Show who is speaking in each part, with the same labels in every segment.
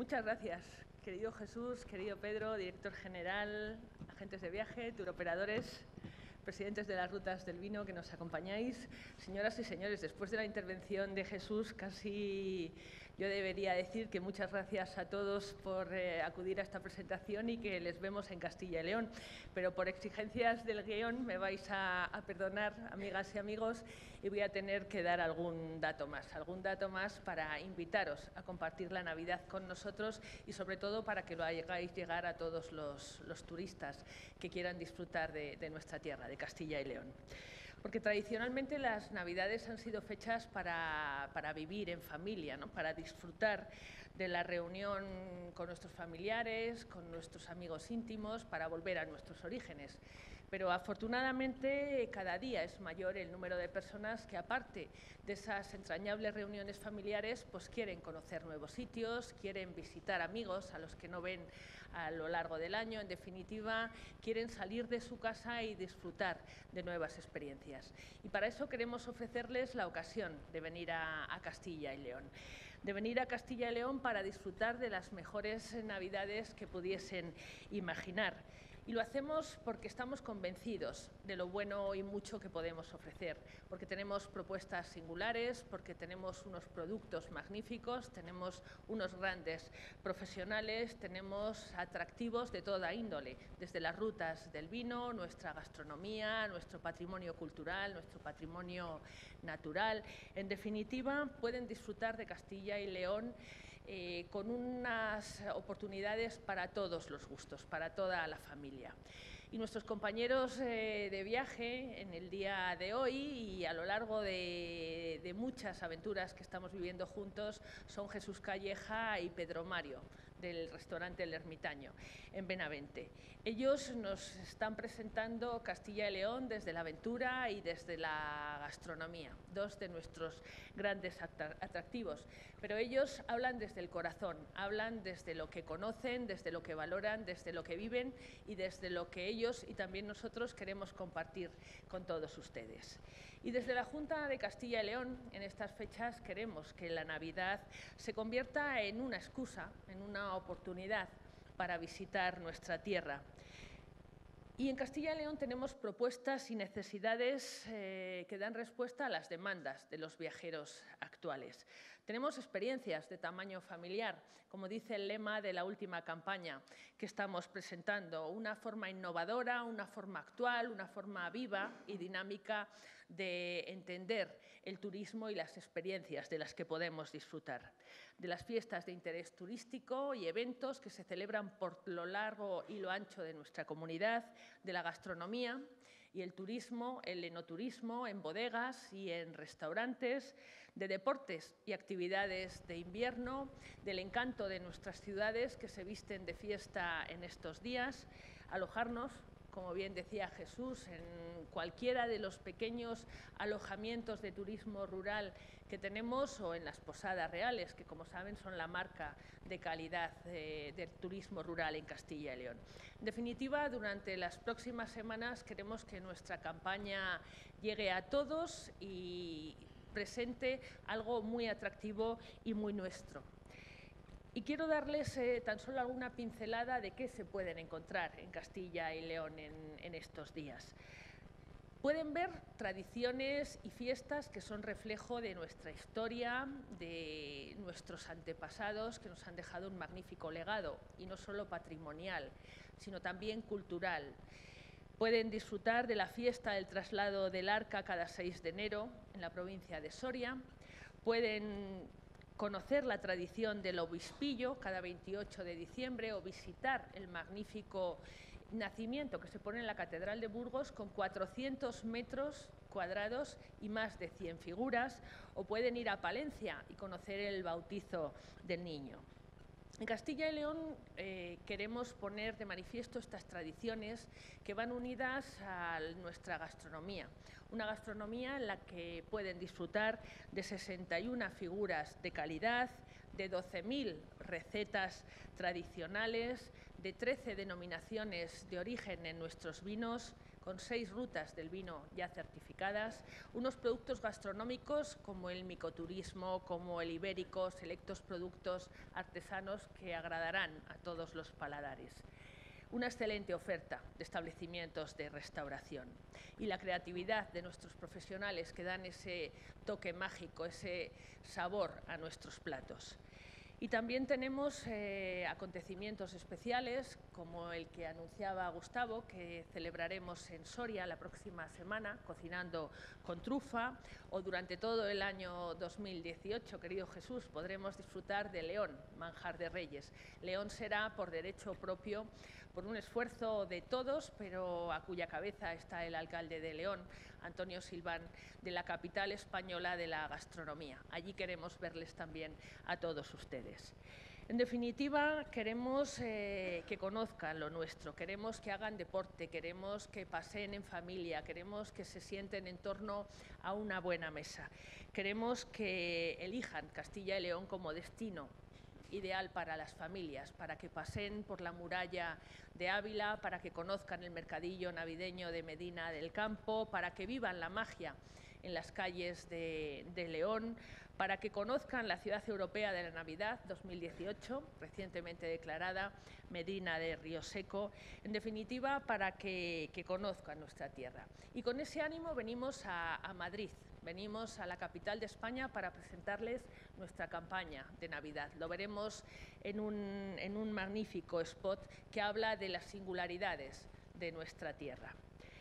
Speaker 1: Muchas gracias, querido Jesús, querido Pedro, director general, agentes de viaje, turoperadores, presidentes de las rutas del vino que nos acompañáis. Señoras y señores, después de la intervención de Jesús, casi yo debería decir que muchas gracias a todos por acudir a esta presentación y que les vemos en Castilla y León. Pero por exigencias del guión me vais a perdonar, amigas y amigos, y voy a tener que dar algún dato más para invitaros a compartir la Navidad con nosotros y sobre todo para que lo hagáis llegar a todos los turistas que quieran disfrutar de nuestra tierra, de Castilla y León. Porque tradicionalmente las Navidades han sido fechas para vivir en familia, ¿no? Para disfrutar de la reunión con nuestros familiares, con nuestros amigos íntimos, para volver a nuestros orígenes. Pero afortunadamente cada día es mayor el número de personas que, aparte de esas entrañables reuniones familiares, pues quieren conocer nuevos sitios, quieren visitar amigos a los que no ven a lo largo del año. En definitiva, quieren salir de su casa y disfrutar de nuevas experiencias. Y para eso queremos ofrecerles la ocasión de venir a Castilla y León. De venir a Castilla y León para disfrutar de las mejores Navidades que pudiesen imaginar. Y lo hacemos porque estamos convencidos de lo bueno y mucho que podemos ofrecer, porque tenemos propuestas singulares, porque tenemos unos productos magníficos, tenemos unos grandes profesionales, tenemos atractivos de toda índole, desde las rutas del vino, nuestra gastronomía, nuestro patrimonio cultural, nuestro patrimonio natural. En definitiva, pueden disfrutar de Castilla y León con unas oportunidades para todos los gustos, para toda la familia. Y nuestros compañeros de viaje en el día de hoy y a lo largo de muchas aventuras que estamos viviendo juntos son Jesús Calleja y Pedro Mario, del restaurante El Ermitaño, en Benavente. Ellos nos están presentando Castilla y León desde la aventura y desde la gastronomía, dos de nuestros grandes atractivos. Pero ellos hablan desde el corazón, hablan desde lo que conocen, desde lo que valoran, desde lo que viven y desde lo que ellos y también nosotros queremos compartir con todos ustedes. Y desde la Junta de Castilla y León, en estas fechas, queremos que la Navidad se convierta en una excusa, en una oportunidad para visitar nuestra tierra. Y en Castilla y León tenemos propuestas y necesidades que dan respuesta a las demandas de los viajeros actuales. Tenemos experiencias de tamaño familiar, como dice el lema de la última campaña que estamos presentando, una forma innovadora, una forma actual, una forma viva y dinámica de entender el turismo y las experiencias de las que podemos disfrutar. De las fiestas de interés turístico y eventos que se celebran por lo largo y lo ancho de nuestra comunidad, de la gastronomía y el turismo, el enoturismo en bodegas y en restaurantes, de deportes y actividades de invierno, del encanto de nuestras ciudades que se visten de fiesta en estos días, alojarnos, como bien decía Jesús, en cualquiera de los pequeños alojamientos de turismo rural que tenemos o en las posadas reales, que como saben son la marca de calidad del turismo rural en Castilla y León. En definitiva, durante las próximas semanas queremos que nuestra campaña llegue a todos y presente algo muy atractivo y muy nuestro. Y quiero darles tan solo alguna pincelada de qué se pueden encontrar en Castilla y León en estos días. Pueden ver tradiciones y fiestas que son reflejo de nuestra historia, de nuestros antepasados que nos han dejado un magnífico legado, y no solo patrimonial, sino también cultural. Pueden disfrutar de la fiesta del traslado del Arca cada 6 de enero en la provincia de Soria. Pueden conocer la tradición del obispillo cada 28 de diciembre o visitar el magnífico nacimiento que se pone en la Catedral de Burgos con 400 metros cuadrados y más de 100 figuras, o pueden ir a Palencia y conocer el bautizo del niño. En Castilla y León queremos poner de manifiesto estas tradiciones que van unidas a nuestra gastronomía, una gastronomía en la que pueden disfrutar de 61 figuras de calidad, de 12.000 recetas tradicionales, de 13 denominaciones de origen en nuestros vinos, con 6 rutas del vino ya certificadas, unos productos gastronómicos como el micoturismo, como el ibérico, selectos productos artesanos que agradarán a todos los paladares. Una excelente oferta de establecimientos de restauración y la creatividad de nuestros profesionales que dan ese toque mágico, ese sabor a nuestros platos. Y también tenemos acontecimientos especiales, como el que anunciaba Gustavo, que celebraremos en Soria la próxima semana, cocinando con trufa, o durante todo el año 2018, querido Jesús, podremos disfrutar de León, manjar de reyes. León será por derecho propio, por un esfuerzo de todos, pero a cuya cabeza está el alcalde de León, Antonio Silván, de la capital española de la gastronomía. Allí queremos verles también a todos ustedes. En definitiva, queremos que conozcan lo nuestro, queremos que hagan deporte, queremos que paseen en familia, queremos que se sienten en torno a una buena mesa. Queremos que elijan Castilla y León como destino ideal para las familias, para que paseen por la muralla de Ávila, para que conozcan el mercadillo navideño de Medina del Campo, para que vivan la magia en las calles de León, para que conozcan la Ciudad Europea de la Navidad 2018, recientemente declarada Medina de Río Seco, en definitiva, para que conozcan nuestra tierra. Y con ese ánimo venimos a Madrid. Venimos a la capital de España para presentarles nuestra campaña de Navidad. Lo veremos en un magnífico spot que habla de las singularidades de nuestra tierra.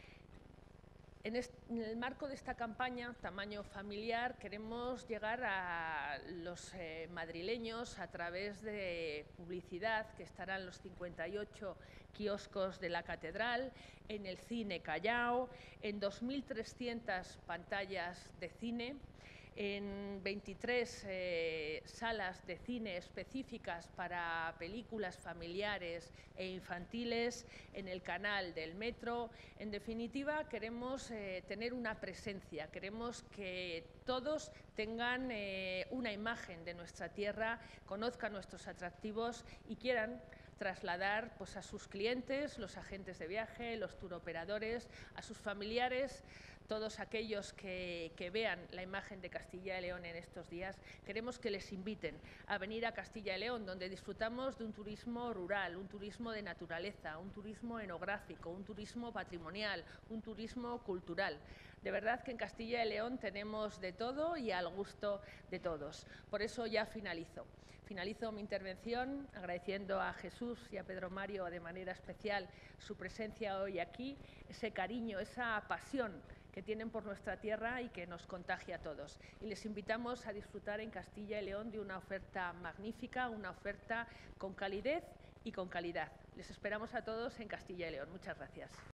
Speaker 1: En el marco de esta campaña, tamaño familiar, queremos llegar a los madrileños a través de publicidad que estarán los 58 kioscos de la Catedral, en el Cine Callao, en 2.300 pantallas de cine, en 23 salas de cine específicas para películas familiares e infantiles, en el canal del Metro. En definitiva, queremos tener una presencia, queremos que todos tengan una imagen de nuestra tierra, conozcan nuestros atractivos y quieran trasladar pues, a sus clientes, los agentes de viaje, los turoperadores, a sus familiares, todos aquellos que vean la imagen de Castilla y León en estos días, queremos que les inviten a venir a Castilla y León, donde disfrutamos de un turismo rural, un turismo de naturaleza, un turismo enográfico, un turismo patrimonial, un turismo cultural. De verdad que en Castilla y León tenemos de todo y al gusto de todos. Por eso ya finalizo. Finalizo mi intervención agradeciendo a Jesús y a Pedro Mario de manera especial su presencia hoy aquí, ese cariño, esa pasión que tienen por nuestra tierra y que nos contagia a todos. Y les invitamos a disfrutar en Castilla y León de una oferta magnífica, una oferta con calidez y con calidad. Les esperamos a todos en Castilla y León. Muchas gracias.